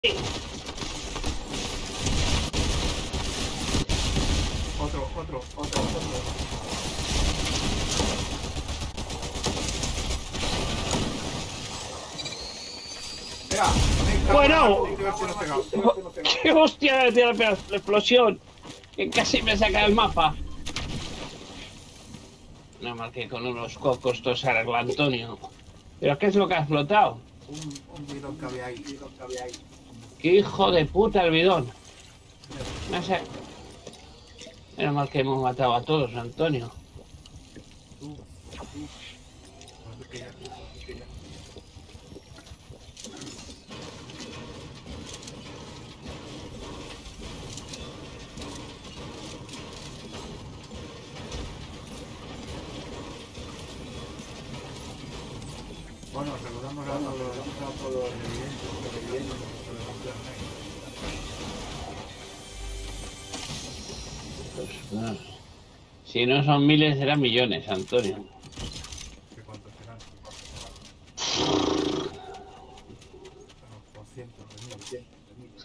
Otro. Mira, Bueno. hay que ver si nos pegamos. ¡Qué hostia de la explosión! Que casi me saca el mapa. No marqué con unos cocos estos arregla Antonio. ¿Pero qué es lo que ha explotado? Un bidón que había ahí. ¡Qué hijo de puta el bidón! No sé. Menos mal que hemos matado a todos, Antonio. Bueno, saludamos a todos los televidentes. Pues, si no son miles, serán millones, Antonio. ¿Qué cuántos serán? Por cientos de miles.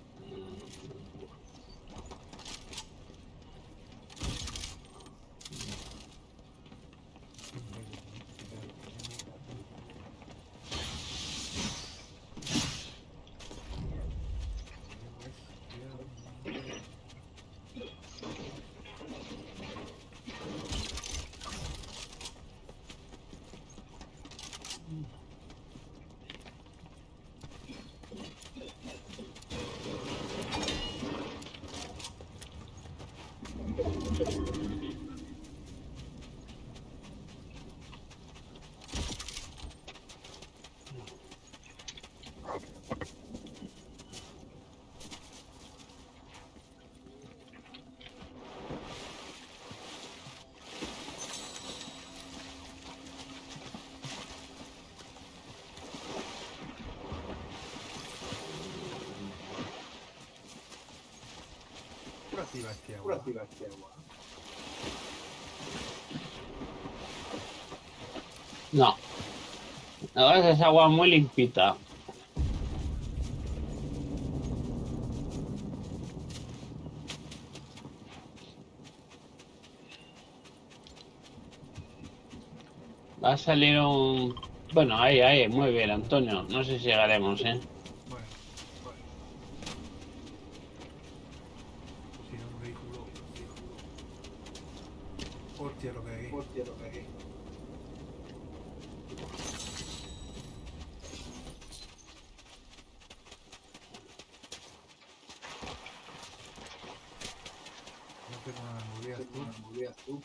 Curativa este agua. No. Ahora es agua muy limpita. Va a salir un... Bueno, ahí, muy bien, Antonio. No sé si llegaremos, ¿eh? Bueno. Si no, un vehículo. Hostia, lo que hay. No tengo una hamburguesa tú.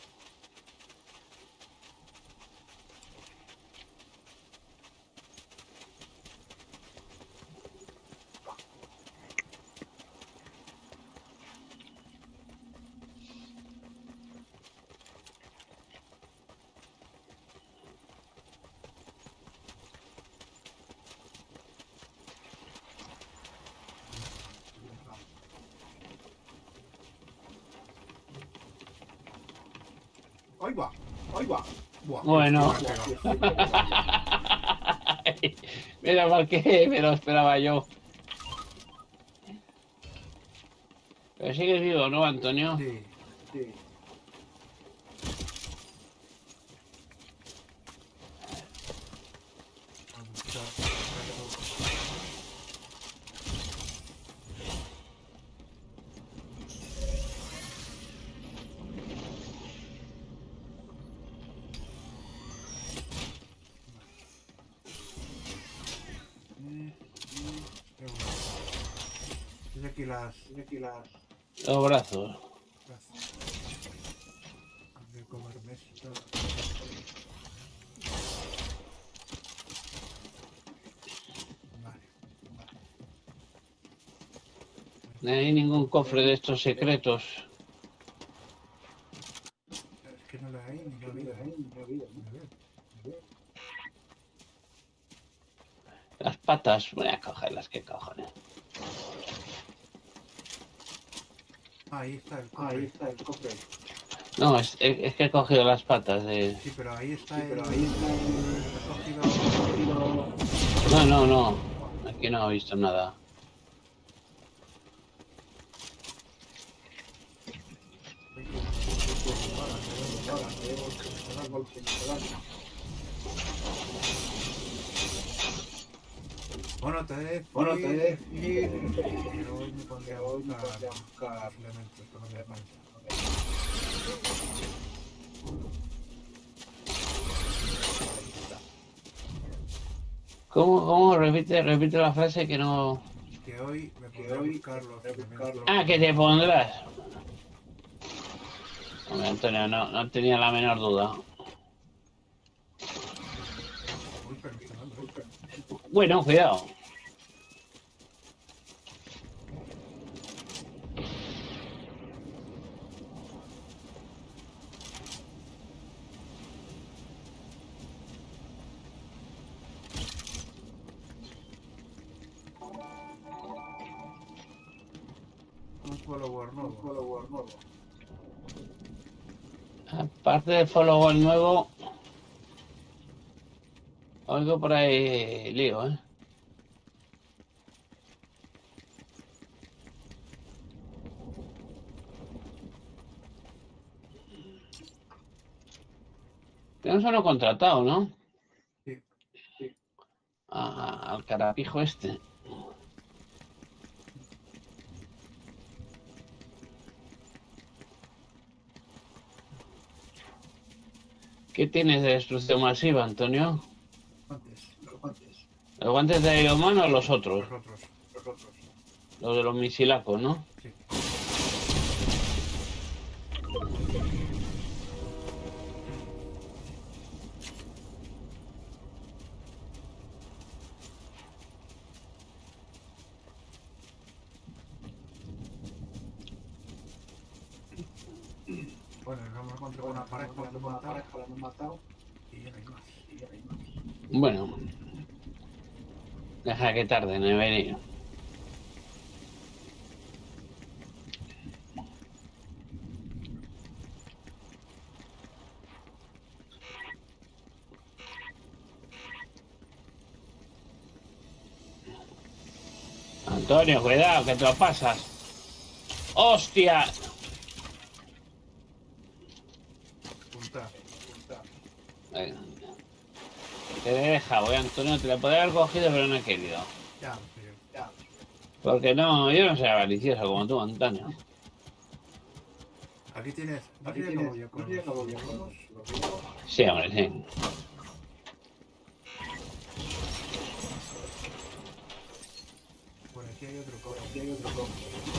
Ahí va. Buah, Bueno. Mira mal que me lo esperaba yo. Pero sigues vivo, ¿no, Antonio? Sí. Tiene aquí las... Los brazos. De comerme esto. No hay ningún cofre de estos secretos. Es que no la hay, ni la vida. Las patas, voy a cogerlas, que cojones. Ahí está el cofre. No, es que he cogido las patas de... Sí, pero ahí está No. Aquí no he visto nada. Bueno, te de ir, pero hoy me pondría a buscar elementos, que no me alcanza. ¿Cómo? Repite la frase que no... Que hoy me pondré a buscar los elementos. Ah, que te pondrás. Hombre, Antonio, no tenía la menor duda. Uy, pero me está dando, Bueno, cuidado. Un follower nuevo. Aparte del follower nuevo, oigo por ahí lío, ¿eh? Tenemos uno contratado, ¿no? Sí. Al carapijo este. ¿Qué tienes de destrucción masiva, Antonio? Los guantes. ¿Los guantes de Iron Man o los otros? Los otros. Los de los misilacos, ¿no? Sí. Bueno, nos hemos encontrado una pareja, la hemos matado y ya no hay más. Bueno. Deja que tarden en venir. Antonio, cuidado, que te lo pasas. ¡Hostia! Punta. Venga. Te he dejado, Antonio. Te la podría haber cogido, pero no he querido. Ya. Porque no, yo no soy avaricioso como tú, Antonio. Aquí tienes caballo con los huevos. Sí, hombre, sí. Por aquí hay otro cobre.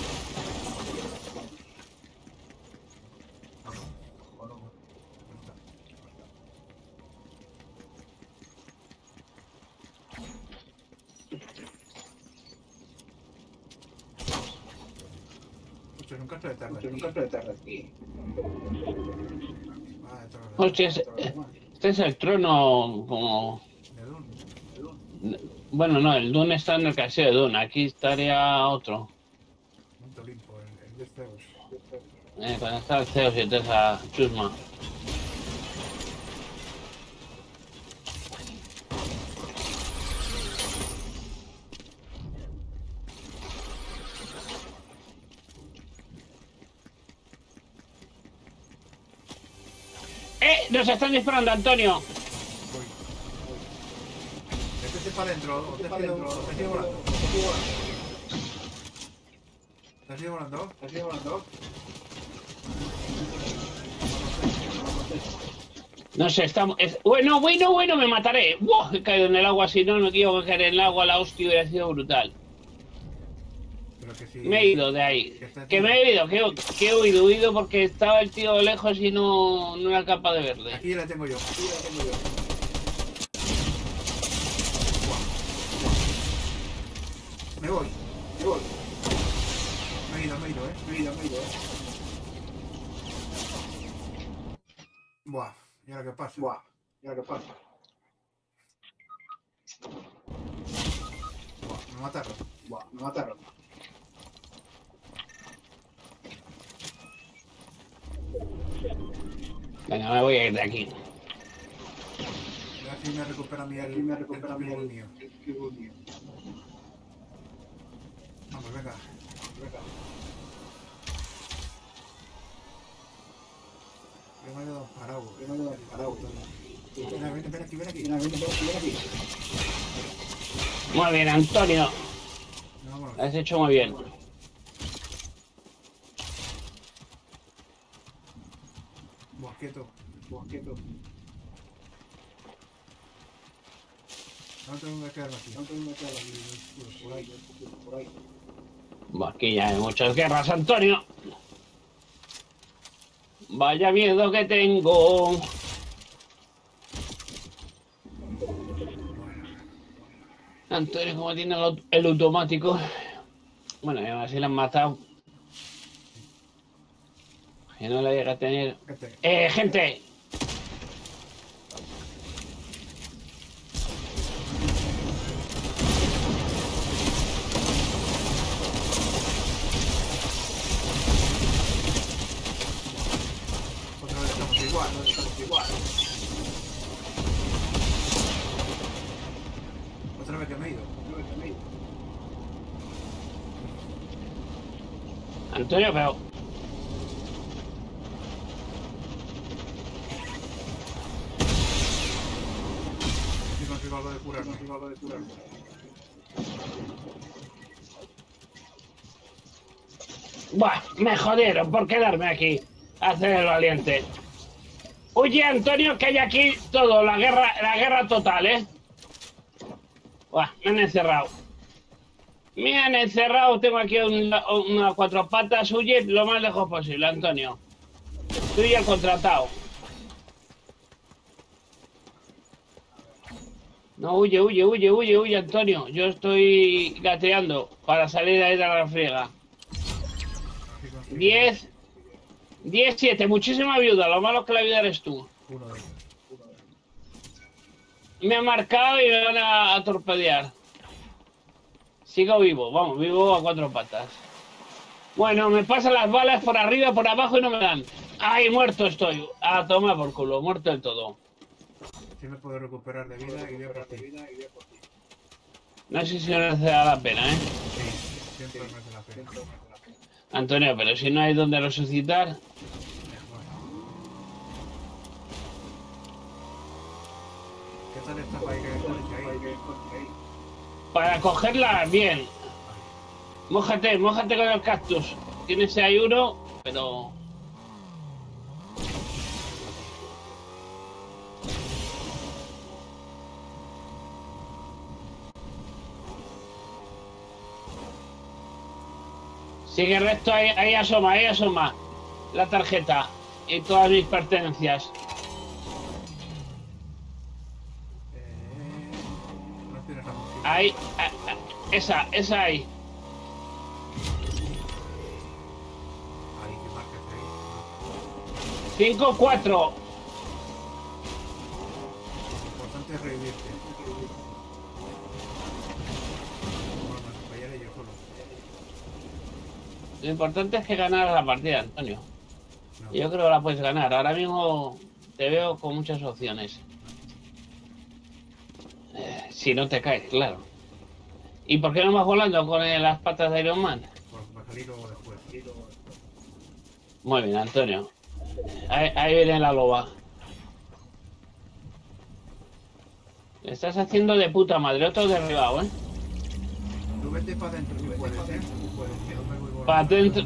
¿O no? Esto es un caso de tarde aquí. Hostia, este es el trono como... De Dune. Bueno, no, el Dune está en el castillo de Dune. Aquí estaría otro. Monte Olimpo, el de Zeus. Cuando está el Zeus y toda esa chusma. ¡Nos están disparando, Antonio! Voy. Métete para adentro, o te sigo volando. ¿Te sigo volando? No sé, estamos... Bueno, me mataré. ¡Buah! He caído en el agua, si no quiero caer en el agua, la hostia hubiera sido brutal. Pero que sí, Me he ido de ahí. Que me he ido, que he huido porque estaba el tío lejos y no era capaz de verle. Aquí ya la tengo yo. Me voy. Me he ido, Buah, ¿y ahora qué pasa? Buah, me mataron. Venga, me voy a ir de aquí. Aquí me recupera el mío. Vamos, venga. Araujo. Ven aquí, ven aquí. Muy bien, Antonio. Vámonos. Lo has hecho muy bien. Quieto. No tengo que quedarme aquí. Por ahí. Bueno, aquí ya hay muchas guerras, Antonio. Vaya miedo que tengo. Antonio, como tiene el automático. Bueno, y aún así lo han matado. Que no lo llega a tener. Gente. Otra vez estamos igual. Otra vez que me he ido. Antonio, pero... No consigo algo de curar. Buah, me jodieron por quedarme aquí a hacer el valiente. Oye, Antonio, que hay aquí todo, la guerra total, ¿eh? Buah, me han encerrado. Tengo aquí una cuatro patas. Huye lo más lejos posible, Antonio. Tú y el contratado. No, huye, Antonio. Yo estoy gateando para salir ahí de la friega. 10, 7, muchísima ayuda. Lo malo es que la vida eres tú. Uno de ellos. Me han marcado y me van a torpedear. Sigo vivo, vamos, vivo a cuatro patas. Bueno, me pasan las balas por arriba, por abajo y no me dan. ¡Ay, muerto estoy! A tomar por culo, muerto del todo. Sí me puedo recuperar de vida y voy a por ti. No sé si merece la pena, ¿eh? Sí, siempre merece la pena. Antonio, pero si no hay donde resucitar... ¿Qué tal está para ir ahí? Para cogerla, bien. Mójate con el cactus. Tienes ahí uno, pero... Sigue recto, ahí asoma la tarjeta y todas mis pertenencias. No tienes la mochila. Ahí, esa ahí. Ahí, que marcas ahí. 5, 4. Lo importante es revivirte. Bueno, me fallaré yo solo. Lo importante es que ganar la partida, Antonio. No. Yo creo que la puedes ganar. Ahora mismo te veo con muchas opciones. Si no te caes, claro. ¿Y por qué no vas volando con las patas de Iron Man? Por salir luego después. Muy bien, Antonio. Ahí viene la loba. Le estás haciendo de puta madre. Otro derribado, ¿eh? Tú vete para adentro si puedes, ¿eh? Que no me voy volando. Para adentro.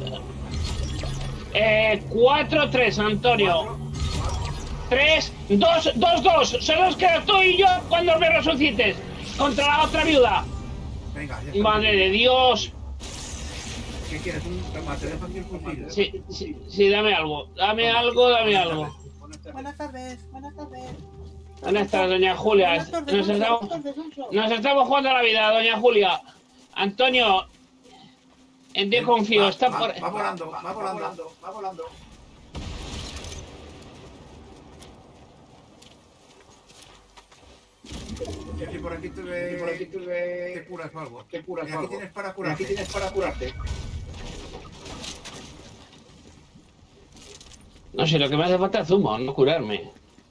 4-3, Antonio. 3, 2, 2. Solo os quedas tú y yo cuando me resucites. Contra la otra viuda. Venga, ya está. Madre de Dios. ¿Qué quieres? Toma, te dejo aquí el fusil. Sí, dame algo. Dame algo. Buenas tardes. ¿Dónde está doña Julia? Nos estamos jugando a la vida, doña Julia. Antonio, en ti confío. Está por... Va volando. Y aquí por aquí te curas o algo. Y aquí tienes para curarte. No sé, lo que me hace falta es zumo, no curarme.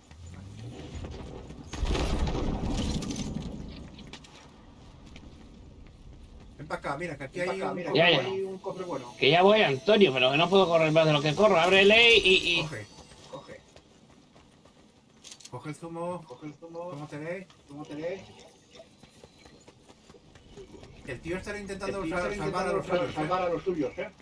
Ven para acá, mira, que aquí hay un cofre bueno. Que ya voy, Antonio, pero que no puedo correr más de lo que corro. Ábrele y... Coge. Coge el zumo. ¿Cómo tenéis? El tío estará intentando salvar a los suyos, ¿eh?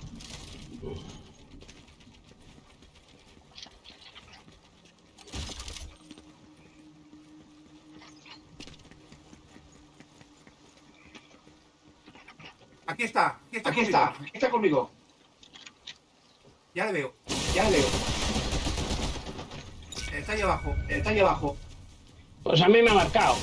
Aquí está conmigo. Ya le veo. Está ahí abajo. Pues a mí me ha marcado.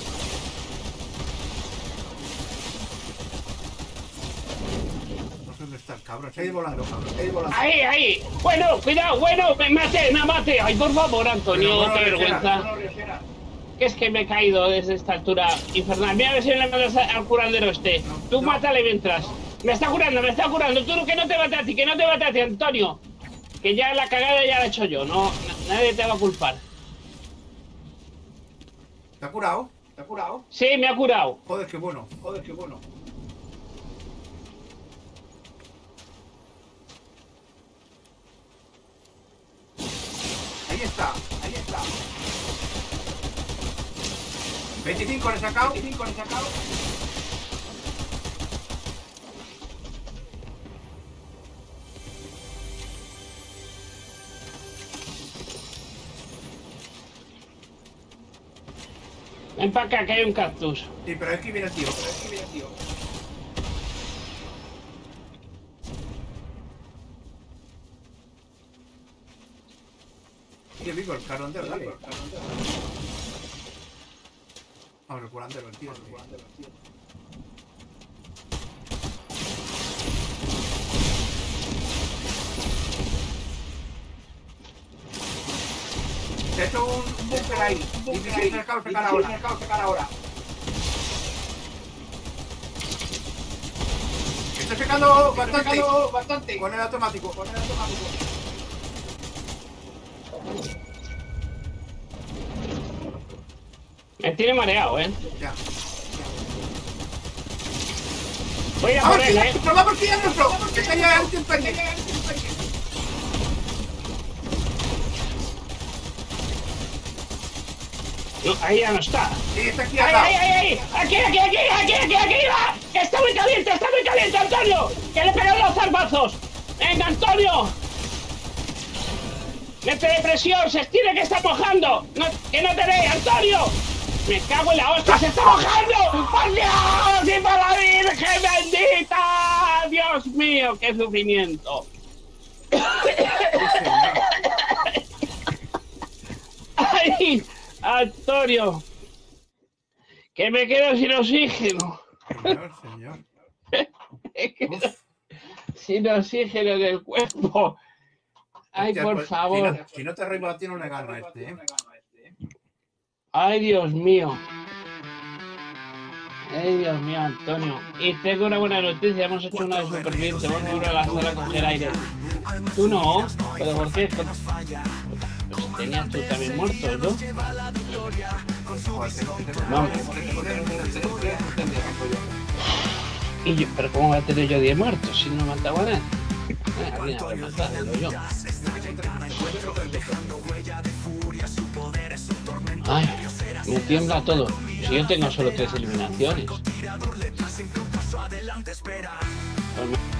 No sé dónde está el cabrón. Se ha ido volando. Ahí. Bueno, cuidado, me mate. Ay, por favor, Antonio, qué vergüenza. Que es que me he caído desde esta altura infernal. Mira a ver si le mandas al curandero este. Tú mátale mientras. Me está curando. Tú que no te mate a ti, Antonio. Que ya la cagada ya la he hecho yo. No, nadie te va a culpar. ¿Te ha curado? Sí, me ha curado. Joder, qué bueno. Ahí está. 25 le he sacado. Ven para acá, que hay un cactus. Sí, pero aquí viene el tío. Sigue vivo el curandero, dale. Vamos, el curandero, el tío. Se ha hecho un búnker ahí. Y me he sacado sacar ahora. Estoy secando bastante. Con el automático. Me tiene mareado, Ya. Voy a ir a por él, ¡Vamos, que ya es nuestro! ¡Que está ya el temperie! No, ahí ya no está. Sí, está aquí al lado. ¡Ahí! ¡Aquí! ¡Va! ¡Está muy caliente, Antonio! ¡Que le pegan los zarbazos! ¡Venga, Antonio! ¡Mete de presión! ¡Se estire que está mojando! ¡Que no te dé, Antonio! ¡Me cago en la hostia! ¡Se está mojando! ¡Por Dios! ¡Y por la Virgen bendita! ¡Dios mío! ¡Qué sufrimiento! ¡Ay! Antonio, que me quedo sin oxígeno. Señor. Sin oxígeno en el cuerpo. Ay, Hostia, por pues, favor. Si no te arriba, tiene una gana este, ¿eh? Ay, Dios mío. Ay, Dios mío, Antonio. Y tengo una buena noticia. Hemos hecho una de superviviente. Vamos a ir a la sala a coger aire. Tú no. ¿Pero por qué? Pues tenías tú también muerto, ¿no? No. Y yo, pero ¿cómo voy a tener yo 10 muertos si no mataba a nadie? Alguien habrá matado, digo yo. Ay, me tiembla todo. Si yo tengo solo 3 eliminaciones. Pues